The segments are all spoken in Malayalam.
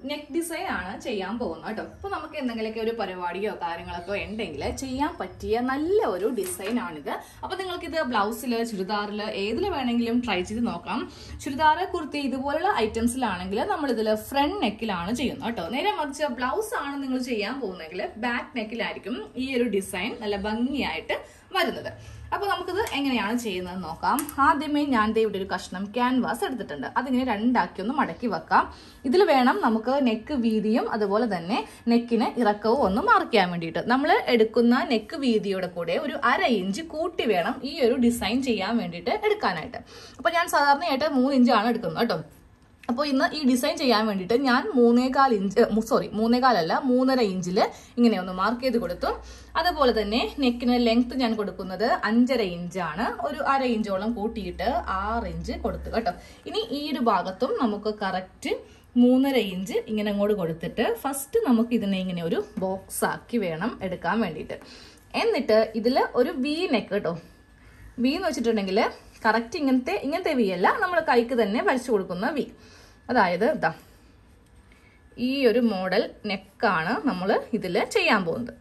നെക്ക് ഡിസൈൻ ആണ് ചെയ്യാൻ പോകുന്നത് കേട്ടോ. അപ്പോൾ നമുക്ക് എന്തെങ്കിലുമൊക്കെ ഒരു പരിപാടിയോ കാര്യങ്ങളൊക്കെ ഉണ്ടെങ്കിൽ ചെയ്യാൻ പറ്റിയ നല്ല ഒരു ഡിസൈൻ ആണിത്. അപ്പോൾ നിങ്ങൾക്കിത് ബ്ലൗസിൽ, ചുരിദാറിൽ ഏതിൽ വേണമെങ്കിലും ട്രൈ ചെയ്ത് നോക്കാം. ചുരിദാർ, കുർത്തി ഇതുപോലുള്ള ഐറ്റംസിലാണെങ്കിൽ നമ്മളിതിൽ ഫ്രണ്ട് നെക്കിലാണ് ചെയ്യുന്നത് കേട്ടോ. നേരെ മറിച്ച് ബ്ലൗസ് ആണ് നിങ്ങൾ ചെയ്യാൻ പോകുന്നതെങ്കിൽ ബാക്ക് നെക്കിലായിരിക്കും ഈ ഒരു ഡിസൈൻ നല്ല ഭംഗിയായിട്ട് വരുന്നത്. അപ്പോൾ നമുക്കിത് എങ്ങനെയാണ് ചെയ്യുന്നത് നോക്കാം. ആദ്യമേ ഞാൻ ഇവിടെ ഒരു കഷ്ണം ക്യാൻവാസ് എടുത്തിട്ടുണ്ട്. അതിങ്ങനെ രണ്ടാക്കി ഒന്ന് മടക്കി വെക്കാം. ഇതിൽ വേണം നമുക്ക് നെക്ക് വീതിയും അതുപോലെ തന്നെ നെക്കിന് ഇറക്കവും ഒന്ന് മാർക്ക് ചെയ്യാൻ വേണ്ടിയിട്ട്. നമ്മൾ എടുക്കുന്ന നെക്ക് വീതിയുടെ കൂടെ ഒരു 1/2 ഇഞ്ച് കൂട്ടി വേണം ഈ ഒരു ഡിസൈൻ ചെയ്യാൻ വേണ്ടിയിട്ട് എടുക്കാനായിട്ട്. അപ്പോൾ ഞാൻ സാധാരണയായിട്ട് 3 ഇഞ്ചാണ് എടുക്കുന്നത് കേട്ടോ. അപ്പോൾ ഇന്ന് ഈ ഡിസൈൻ ചെയ്യാൻ വേണ്ടിയിട്ട് ഞാൻ 3.25 ഇഞ്ച് 3.5 ഇഞ്ചിൽ ഇങ്ങനെ ഒന്ന് മാർക്ക് ചെയ്ത് കൊടുത്തു. അതുപോലെ തന്നെ നെക്കിന് ലെങ്ത് ഞാൻ കൊടുക്കുന്നത് 5.5 ഇഞ്ചാണ്. ഒരു 1/2 ഇഞ്ചോളം കൂട്ടിയിട്ട് 6 ഇഞ്ച് കൊടുത്തു കേട്ടോ. ഇനി ഈ ഒരു ഭാഗത്തും നമുക്ക് കറക്റ്റ് 3.5 ഇഞ്ച് ഇങ്ങനെ അങ്ങോട്ട് കൊടുത്തിട്ട് ഫസ്റ്റ് നമുക്ക് ഇതിനെ ഇങ്ങനെ ഒരു ബോക്സ് ആക്കി വേണം എടുക്കാൻ വേണ്ടിയിട്ട്. എന്നിട്ട് ഇതിൽ ഒരു വി നെക്ക് കേട്ടോ. വി എന്ന് വെച്ചിട്ടുണ്ടെങ്കിൽ കറക്റ്റ് ഇങ്ങനത്തെ വി അല്ല, നമ്മൾ കൈക്ക് തന്നെ വരച്ചു കൊടുക്കുന്ന വി. അതായത് ഇതാ ഈ ഒരു മോഡൽ നെക്കാണ് നമ്മൾ ഇതിൽ ചെയ്യാൻ പോകുന്നത്.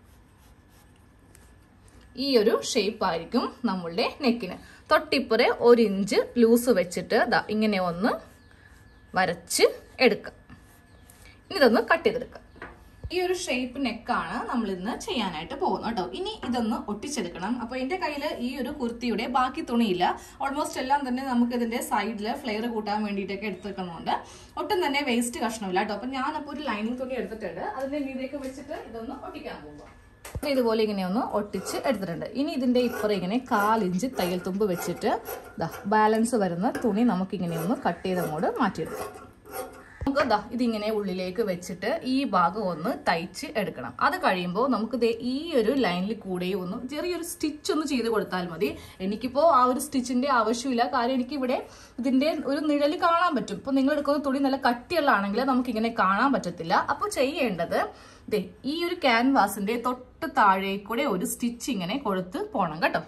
ഈ ഒരു ഷേപ്പ് ആയിരിക്കും നമ്മളുടെ നെക്കിന്. തൊട്ടിപ്പുറേ 1 ഇഞ്ച് ലൂസ് വെച്ചിട്ട് ഇതാ ഇങ്ങനെ ഒന്ന് വരച്ച് എടുക്കാം. ഇതൊന്ന് കട്ട് ചെയ്തെടുക്കാം. ഈ ഒരു ഷേപ്പ് നെക്കാണ് നമ്മൾ ഇന്ന് ചെയ്യാനായിട്ട് പോകുന്നത് കേട്ടോ. ഇനി ഇതൊന്ന് ഒട്ടിച്ചെടുക്കണം. അപ്പൊ എന്റെ കയ്യിൽ ഈ ഒരു കുർത്തിയുടെ ബാക്കി തുണിയില്ല. ഓൾമോസ്റ്റ് എല്ലാം തന്നെ നമുക്ക് ഇതിന്റെ സൈഡിൽ ഫ്ലെയർ കൂട്ടാൻ വേണ്ടിയിട്ടൊക്കെ എടുത്തിരിക്കുന്നുണ്ട്. ഒട്ടും തന്നെ വേസ്റ്റ് കഷ്ണമില്ല കേട്ടോ. അപ്പൊ ഞാനപ്പോൾ ഒരു ലൈനിങ് തുണി എടുത്തിട്ടുണ്ട്. അതിന്റെ മീതേക്ക് വെച്ചിട്ട് ഇതൊന്ന് ഒട്ടിക്കാൻ പോകുമ്പോൾ ഇതുപോലെ ഇങ്ങനെ ഒന്ന് ഒട്ടിച്ച് എടുത്തിട്ടുണ്ട്. ഇനി ഇതിന്റെ ഇപ്പുറം ഇങ്ങനെ 1/4 ഇഞ്ച് തയ്യൽ തുമ്പ് വെച്ചിട്ട് ബാലൻസ് വരുന്ന തുണി നമുക്കിങ്ങനെ ഒന്ന് കട്ട് ചെയ്ത് അങ്ങോട്ട് മാറ്റിയെടുക്കാം. നമുക്ക് ഇതിങ്ങനെ ഉള്ളിലേക്ക് വെച്ചിട്ട് ഈ ഭാഗം ഒന്ന് തയ്ച്ച് എടുക്കണം. അത് കഴിയുമ്പോൾ നമുക്ക് ഈ ഒരു ലൈനിൽ കൂടെ ഒന്ന് ചെറിയൊരു സ്റ്റിച്ച് ഒന്ന് ചെയ്ത് കൊടുത്താൽ മതി. എനിക്കിപ്പോൾ ആ ഒരു സ്റ്റിച്ചിന്റെ ആവശ്യമില്ല. കാര്യം എനിക്കിവിടെ ഇതിന്റെ ഒരു നിഴല് കാണാൻ പറ്റും. ഇപ്പോൾ നിങ്ങൾ എടുക്കുന്ന തുണി നല്ല കട്ടിയുള്ളതാണെങ്കിൽ നമുക്ക് ഇങ്ങനെ കാണാൻ പറ്റത്തില്ല. അപ്പോൾ ചെയ്യേണ്ടത് ഈ ഒരു ക്യാൻവാസിന്റെ തൊട്ട് താഴേക്കൂടെ ഒരു സ്റ്റിച്ച് ഇങ്ങനെ കൊടുത്ത് പോണം കേട്ടോ.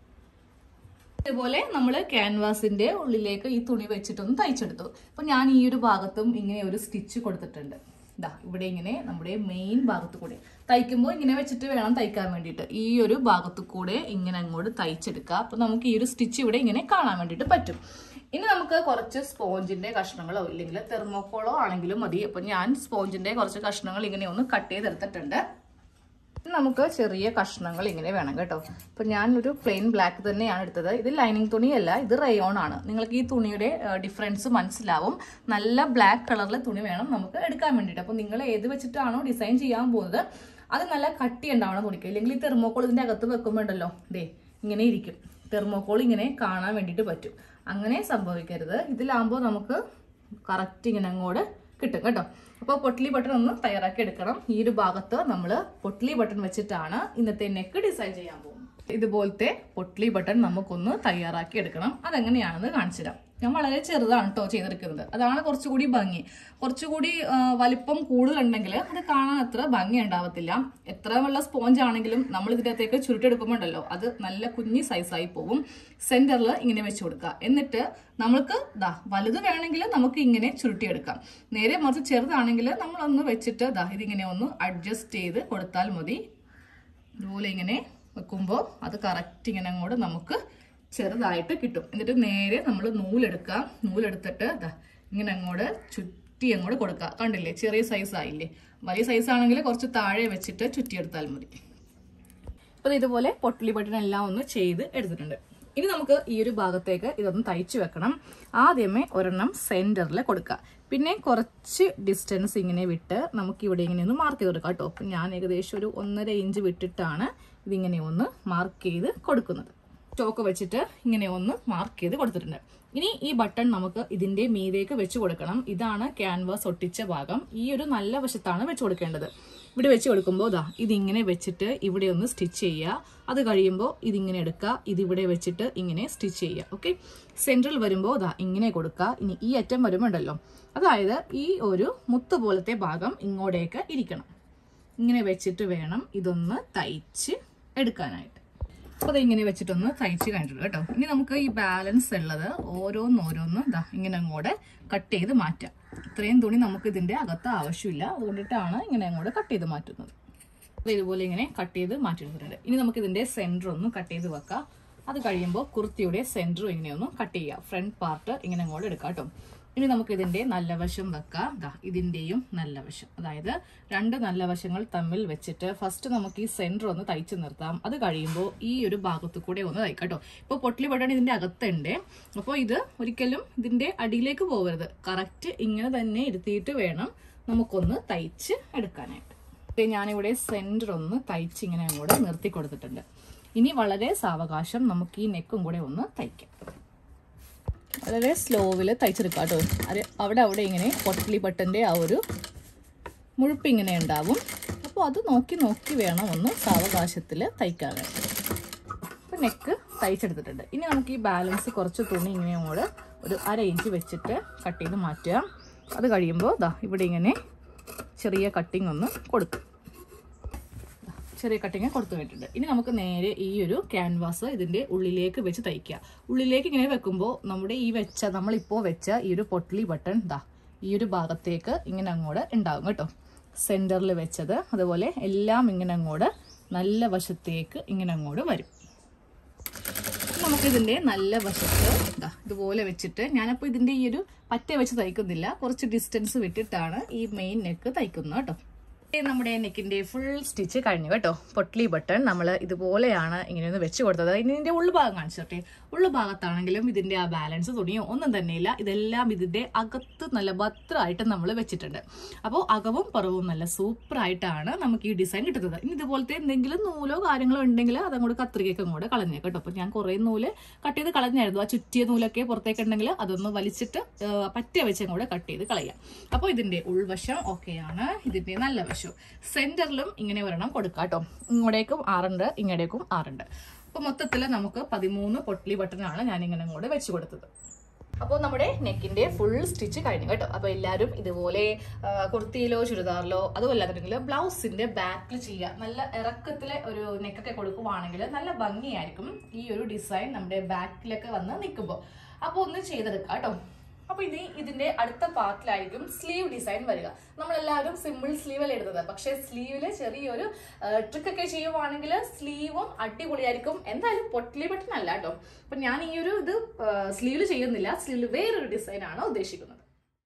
ഇതുപോലെ നമ്മൾ ക്യാൻവാസിന്റെ ഉള്ളിലേക്ക് ഈ തുണി വെച്ചിട്ടൊന്ന് തയ്ച്ചെടുത്തു. അപ്പൊ ഞാൻ ഈ ഒരു ഭാഗത്തും ഇങ്ങനെ ഒരു സ്റ്റിച്ച് കൊടുത്തിട്ടുണ്ട്. ഇവിടെ ഇങ്ങനെ നമ്മുടെ മെയിൻ ഭാഗത്ത് കൂടെ തയ്ക്കുമ്പോൾ ഇങ്ങനെ വെച്ചിട്ട് വേണം തയ്ക്കാൻ വേണ്ടിയിട്ട്. ഈ ഒരു ഭാഗത്ത് കൂടെ ഇങ്ങനെ അങ്ങോട്ട് തയ്ച്ചെടുക്കുക. അപ്പൊ നമുക്ക് ഈ ഒരു സ്റ്റിച്ച് ഇവിടെ ഇങ്ങനെ കാണാൻ വേണ്ടിയിട്ട് പറ്റും. ഇനി നമുക്ക് കുറച്ച് സ്പോഞ്ചിന്റെ കഷ്ണങ്ങളോ ഇല്ലെങ്കിൽ തെർമോക്കോളോ ആണെങ്കിലും മതി. അപ്പൊ ഞാൻ സ്പോഞ്ചിന്റെ കുറച്ച് കഷ്ണങ്ങൾ ഇങ്ങനെ ഒന്ന് കട്ട് ചെയ്തെടുത്തിട്ടുണ്ട്. നമുക്ക് ചെറിയ കഷ്ണങ്ങൾ ഇങ്ങനെ വേണം കേട്ടോ. അപ്പൊ ഞാൻ ഒരു പ്ലെയിൻ ബ്ലാക്ക് തന്നെയാണ് എടുത്തത്. ഇത് ലൈനിങ് തുണിയല്ല, ഇത് റയോൺ ആണ്. നിങ്ങൾക്ക് ഈ തുണിയുടെ ഡിഫറൻസ് മനസ്സിലാവും. നല്ല ബ്ലാക്ക് കളറിലെ തുണി വേണം നമുക്ക് എടുക്കാൻ വേണ്ടിയിട്ട്. അപ്പൊ നിങ്ങൾ ഏത് വെച്ചിട്ടാണോ ഡിസൈൻ ചെയ്യാൻ പോകുന്നത് അത് നല്ല കട്ടി ഉണ്ടാവണം തുണിക്ക്. ഇല്ലെങ്കിൽ ഈ തെർമോക്കോൾ ഇതിന്റെ അകത്ത് വെക്കുമ്പോൾ ഉണ്ടല്ലോ ഇങ്ങനെ ഇരിക്കും. തെർമോക്കോൾ ഇങ്ങനെ കാണാൻ വേണ്ടിയിട്ട് പറ്റും. അങ്ങനെ സംഭവിക്കരുത്. ഇതിലാകുമ്പോൾ നമുക്ക് കറക്റ്റ് ഇങ്ങനെ അങ്ങോട്ട് കിട്ടും കേട്ടോ. അപ്പോൾ പൊട്ട്ലി ബട്ടൺ ഒന്ന് തയ്യാറാക്കി എടുക്കണം. ഈ ഒരു ഭാഗത്ത് നമ്മൾ പൊട്ട്ലി ബട്ടൺ വെച്ചിട്ടാണ് ഇന്നത്തെ നെക്ക് ഡിസൈൻ ചെയ്യാൻ പോകുന്നത്. ഇതുപോലത്തെ പൊട്ട്ലി ബട്ടൺ നമുക്കൊന്ന് തയ്യാറാക്കി എടുക്കണം. അതെങ്ങനെയാണെന്ന് കാണിച്ചു തരാം. ഞാൻ വളരെ ചെറുതാണ് കേട്ടോ ചെയ്തെടുക്കുന്നത്. അതാണ് കുറച്ചുകൂടി ഭംഗി. കുറച്ചുകൂടി വലിപ്പം കൂടുതലുണ്ടെങ്കിൽ അത് കാണാൻ അത്ര ഭംഗി ഉണ്ടാവത്തില്ല. എത്ര വെള്ള സ്പോഞ്ച് ആണെങ്കിലും നമ്മൾ ഇതിൻ്റെ അകത്തേക്ക് ചുരുട്ടെടുക്കുമ്പോണ്ടല്ലോ അത് നല്ല കുഞ്ഞി സൈസായി പോകും. സെന്ററിൽ ഇങ്ങനെ വെച്ച് കൊടുക്കുക. എന്നിട്ട് നമ്മൾക്ക് വലുത് വേണമെങ്കിൽ നമുക്ക് ഇങ്ങനെ ചുരുട്ടിയെടുക്കാം. നേരെ മറിച്ച് ചെറുതാണെങ്കിൽ നമ്മളൊന്ന് വെച്ചിട്ട് ഇതിങ്ങനെ ഒന്ന് അഡ്ജസ്റ്റ് ചെയ്ത് കൊടുത്താൽ മതി. ഇതുപോലെ ഇങ്ങനെ വെക്കുമ്പോൾ അത് കറക്റ്റ് ഇങ്ങനെ അങ്ങോട്ട് നമുക്ക് ചെറുതായിട്ട് കിട്ടും. എന്നിട്ട് നേരെ നമ്മൾ നൂലെടുക്കുക. നൂലെടുത്തിട്ട് ഇങ്ങനെ അങ്ങോട്ട് ചുറ്റി അങ്ങോട്ട് കൊടുക്കുക. കണ്ടില്ലേ, ചെറിയ സൈസ് ആയില്ലേ. വലിയ സൈസ് ആണെങ്കിൽ കുറച്ച് താഴെ വെച്ചിട്ട് ചുറ്റിയെടുത്താൽ മതി. അപ്പൊ ഇതുപോലെ പൊട്ട്ലി ബട്ടൺ എല്ലാം ഒന്ന് ചെയ്ത് എടുത്തിട്ടുണ്ട്. ഇനി നമുക്ക് ഈ ഒരു ഭാഗത്തേക്ക് ഇതൊന്ന് തയ്ച്ചു വെക്കണം. ആദ്യമേ ഒരെണ്ണം സെന്ററിൽ കൊടുക്കുക. പിന്നെ കുറച്ച് ഡിസ്റ്റൻസ് ഇങ്ങനെ വിട്ട് നമുക്ക് ഇവിടെ ഇങ്ങനെ ഒന്ന് മാർക്ക് ചെയ്ത് കൊടുക്കാം കേട്ടോ. അപ്പം ഞാൻ ഏകദേശം ഒരു 1.5 ഇഞ്ച് വിട്ടിട്ടാണ് ഇതിങ്ങനെ ഒന്ന് മാർക്ക് ചെയ്ത് കൊടുക്കുന്നത്. സ്റ്റോക്ക് വെച്ചിട്ട് ഇങ്ങനെ ഒന്ന് മാർക്ക് ചെയ്ത് കൊടുത്തിട്ടുണ്ട്. ഇനി ഈ ബട്ടൺ നമുക്ക് ഇതിന്റെ മീതേക്ക് വെച്ച് കൊടുക്കണം. ഇതാണ് ക്യാൻവാസ് ഒട്ടിച്ച ഭാഗം. ഈ ഒരു നല്ല വശത്താണ് വെച്ച് കൊടുക്കേണ്ടത്. ഇവിടെ വെച്ച് കൊടുക്കുമ്പോൾ ഇതിങ്ങനെ വെച്ചിട്ട് ഇവിടെ ഒന്ന് സ്റ്റിച്ച് ചെയ്യുക. അത് കഴിയുമ്പോൾ ഇതിങ്ങനെ എടുക്കുക. ഇതിവിടെ വെച്ചിട്ട് ഇങ്ങനെ സ്റ്റിച്ച് ചെയ്യുക. ഓക്കെ, സെൻട്രൽ വരുമ്പോൾ ഇങ്ങനെ കൊടുക്കുക. ഇനി ഈ അറ്റം വരുമ്പോൾ ഉണ്ടല്ലോ, അതായത് ഈ ഒരു മുത്ത് പോലത്തെ ഭാഗം ഇങ്ങോട്ടേക്ക് ഇരിക്കണം. ഇങ്ങനെ വെച്ചിട്ട് വേണം ഇതൊന്ന് തയ്ച്ച് എടുക്കാനായിട്ട്. അപ്പോൾ അത് ഇങ്ങനെ വെച്ചിട്ടൊന്ന് തയ്ച്ച് കഴിഞ്ഞിട്ടുണ്ട് കേട്ടോ. ഇനി നമുക്ക് ഈ ബാലൻസ് ഉള്ളത് ഓരോന്നോരോന്ന് ഇങ്ങനെ അങ്ങോട്ട് കട്ട് ചെയ്ത് മാറ്റാം. ഇത്രയും തുണി നമുക്ക് ഇതിൻ്റെ അകത്ത് ആവശ്യമില്ല, അതുകൊണ്ടിട്ടാണ് ഇങ്ങനെ അങ്ങോട്ട് കട്ട് ചെയ്ത് മാറ്റുന്നത്. അപ്പോൾ ഇതുപോലെ ഇങ്ങനെ കട്ട് ചെയ്ത് മാറ്റിയെടുത്തിട്ടുണ്ട്. ഇനി നമുക്ക് ഇതിൻ്റെ സെൻറ്റർ ഒന്ന് കട്ട് ചെയ്ത് വെക്കാം. അത് കഴിയുമ്പോൾ കുർത്തിയുടെ സെൻറ്ററും ഇങ്ങനെയൊന്നും കട്ട് ചെയ്യുക. ഫ്രണ്ട് പാർട്ട് ഇങ്ങനെ അങ്ങോട്ട് എടുക്കാം കേട്ടോ. ഇനി നമുക്ക് ഇതിൻ്റെ നല്ല വശം വെക്കാം. ഇതിൻ്റെയും നല്ല വശം, അതായത് രണ്ട് നല്ല വശങ്ങൾ തമ്മിൽ വെച്ചിട്ട് ഫസ്റ്റ് നമുക്ക് ഈ സെൻറ്റർ ഒന്ന് തയ്ച്ച് നിർത്താം. അത് കഴിയുമ്പോൾ ഈ ഒരു ഭാഗത്തു കൂടെ ഒന്ന് തയ്ക്കാം കേട്ടോ. ഇപ്പോൾ പൊട്ടലി ബട്ടൺ ഇതിൻ്റെ അകത്തുണ്ട്, അപ്പോൾ ഇത് ഒരിക്കലും ഇതിൻ്റെ അടിയിലേക്ക് പോകരുത്. കറക്റ്റ് ഇങ്ങനെ തന്നെ ഇരുത്തിയിട്ട് വേണം നമുക്കൊന്ന് തയ്ച്ച് എടുക്കാനായിട്ട്. ഞാനിവിടെ സെൻറ്റർ ഒന്ന് തയ്ച്ച് ഇങ്ങനെ അങ്ങോട്ട് നിർത്തി കൊടുത്തിട്ടുണ്ട്. ഇനി വളരെ സാവകാശം നമുക്ക് ഈ നെക്കും കൂടെ ഒന്ന് തയ്ക്കാം. വളരെ സ്ലോവിൽ തയ്ച്ചെടുക്കാം കേട്ടോ. അവിടെ ഇങ്ങനെ പൊട്ടലി ബട്ടൻ്റെ ആ ഒരു മുഴുപ്പ് ഇങ്ങനെ ഉണ്ടാവും. അപ്പോൾ അത് നോക്കി വേണം ഒന്ന് സാവകാശത്തിൽ തയ്ക്കാനായിട്ട്. അപ്പോൾ നെക്ക് തയ്ച്ചെടുത്തിട്ടുണ്ട്. ഇനി നമുക്ക് ഈ ബാലൻസ് കുറച്ച് തുണി ഇങ്ങനെ അങ്ങോട്ട് ഒരു 1/2 ഇഞ്ച് വെച്ചിട്ട് കട്ട് ചെയ്ത് മാറ്റുക. അത് കഴിയുമ്പോൾ ഇവിടെ ഇങ്ങനെ ചെറിയ കട്ടിങ് ഒന്ന് കൊടുക്കും. ചെറിയ കട്ടിങ് കൊടുത്തു വെച്ചിട്ടുണ്ട്. ഇനി നമുക്ക് നേരെ ഈ ഒരു ക്യാൻവാസ് ഇതിൻ്റെ ഉള്ളിലേക്ക് വെച്ച് തയ്ക്കുക. ഉള്ളിലേക്ക് ഇങ്ങനെ വെക്കുമ്പോൾ നമ്മുടെ നമ്മളിപ്പോൾ വെച്ച ഈ ഒരു പൊട്ടലി ബട്ടൺ ഈ ഒരു ഭാഗത്തേക്ക് ഇങ്ങനെ അങ്ങോട്ട് ഉണ്ടാകും കേട്ടോ. സെൻറ്ററിൽ വെച്ചത് അതുപോലെ എല്ലാം ഇങ്ങനെ അങ്ങോട്ട് നല്ല വശത്തേക്ക് ഇങ്ങനെ അങ്ങോട്ട് വരും. നമുക്കിതിൻ്റെ നല്ല വശത്ത് ഇതുപോലെ വെച്ചിട്ട്, ഞാനപ്പോൾ ഇതിൻ്റെ ഈ ഒരു പറ്റ വെച്ച് തയ്ക്കുന്നില്ല, കുറച്ച് ഡിസ്റ്റൻസ് വിട്ടിട്ടാണ് ഈ മെയിൻ നെക്ക് തയ്ക്കുന്നത് കേട്ടോ. നമ്മുടെ നെക്കിൻ്റെ ഫുൾ സ്റ്റിച്ച് കഴിഞ്ഞു കേട്ടോ. പൊട്ടലി ബട്ടൺ നമ്മൾ ഇതുപോലെയാണ് ഇങ്ങനെയൊന്ന് വെച്ച് കൊടുത്തത്. ഇനി ഇതിൻ്റെ ഉൾഭാഗം കാണിച്ചിട്ടെ. ഉള്ളുഭാഗത്താണെങ്കിലും ഇതിൻ്റെ ആ ബാലൻസ് തുണിയോ ഒന്നും തന്നെയില്ല. ഇതെല്ലാം ഇതിൻ്റെ അകത്ത് നല്ല ഭദ്രമായിട്ട് നമ്മൾ വെച്ചിട്ടുണ്ട്. അപ്പോൾ അകവും പുറവും നല്ല സൂപ്പറായിട്ടാണ് നമുക്ക് ഈ ഡിസൈൻ കിട്ടുന്നത്. ഇനി ഇതുപോലത്തെ എന്തെങ്കിലും നൂലോ കാര്യങ്ങളോ ഉണ്ടെങ്കിൽ അതങ്ങോട്ട് കത്രികയൊക്കെ അങ്ങോട്ട് കളഞ്ഞേ കേട്ടോ. അപ്പോൾ ഞാൻ കുറേ നൂല് കട്ട് ചെയ്ത് കളഞ്ഞായിരുന്നു. ആ ചുറ്റിയ നൂലൊക്കെ പുറത്തേക്ക് ഉണ്ടെങ്കിൽ അതൊന്ന് വലിച്ചിട്ട് പറ്റിയ വെച്ച് അങ്ങോട്ട് കട്ട് ചെയ്ത് കളയാം. അപ്പോൾ ഇതിൻ്റെ ഉൾവശം ഓക്കെയാണ്. ഇതിൻ്റെ നല്ല വശം സെന്ററിലും ഇങ്ങനെ ഒരെണ്ണം കൊടുക്കാം കേട്ടോ. ഇങ്ങോട്ടേക്കും 6 ഉണ്ട്, ഇങ്ങോട്ടേക്കും 6 ഉണ്ട്. അപ്പോൾ മൊത്തത്തിൽ നമുക്ക് 13 പൊട്ടലി ബട്ടനാണ് ഞാൻ ഇങ്ങനെ അങ്ങോട്ട് വെച്ച് കൊടുത്തത്. അപ്പോൾ നമ്മുടെ നെക്കിന്റെ ഫുൾ സ്റ്റിച്ച് കഴിഞ്ഞു കേട്ടോ. അപ്പോൾ എല്ലാവരും ഇതുപോലെ കുർത്തിയിലോ ചുരിദാറിലോ അതുമല്ലാന്നുണ്ടെങ്കിൽ ബ്ലൗസിന്റെ ബാക്കിൽ ചെയ്യുക. നല്ല ഇറക്കത്തിലെ ഒരു നെക്കൊക്കെ കൊടുക്കുവാണെങ്കിൽ നല്ല ഭംഗിയായിരിക്കും ഈ ഒരു ഡിസൈൻ നമ്മുടെ ബാക്കിലൊക്കെ വന്ന് നിൽക്കുമ്പോൾ. അപ്പോൾ ഒന്ന് ചെയ്തെടുക്കാം കേട്ടോ. അപ്പോൾ ഇനി ഇതിന്റെ അടുത്ത പാർട്ടിലായിരിക്കും സ്ലീവ് ഡിസൈൻ വരിക. നമ്മളെല്ലാവരും സിമ്പിൾ സ്ലീവല്ലേ ഇടുന്നത്, പക്ഷേ സ്ലീവില് ചെറിയൊരു ട്രിക്കൊക്കെ ചെയ്യുവാണെങ്കിൽ സ്ലീവും അടിപൊളിയായിരിക്കും. എന്തായാലും പൊട്ടലി ബട്ടൺ അല്ല കേട്ടോ. അപ്പം ഞാൻ ഈ ഒരു ഇത് സ്ലീവില് ചെയ്യുന്നില്ല, സ്ലീവില് വേറൊരു ഡിസൈനാണ് ഉദ്ദേശിക്കുന്നത്.